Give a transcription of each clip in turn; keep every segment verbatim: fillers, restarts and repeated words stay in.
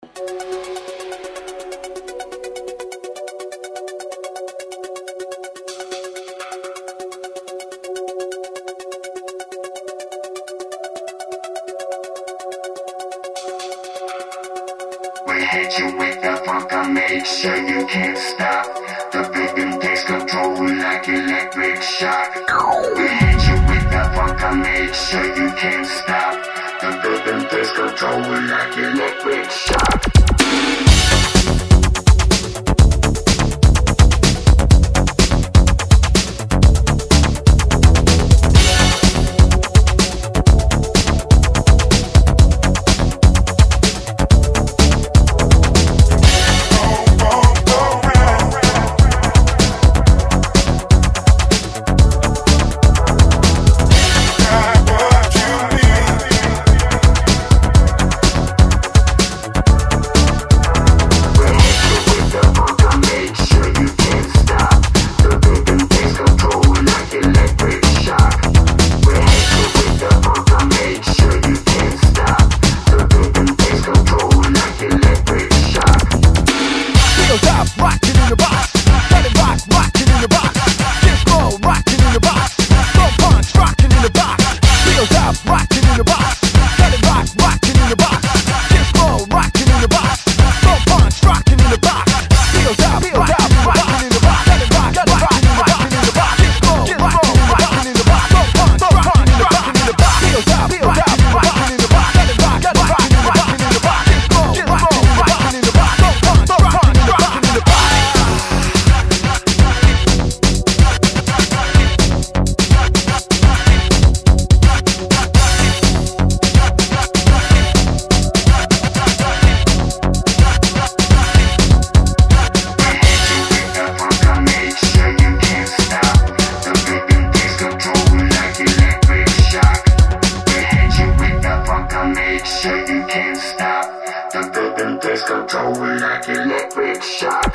We hit you with the funk, I make sure you can't stop. The rhythm takes control like electric shock. We hit you with the funk, I make sure you can't stop. The rhythm takes control like electric shock. Control like electric shock.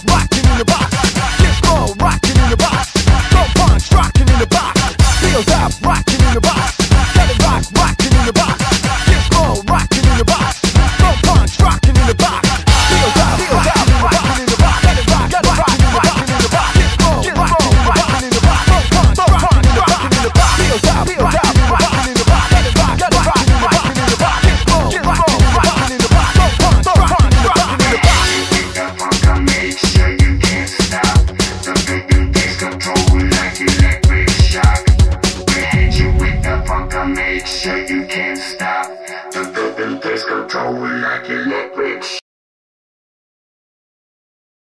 Up.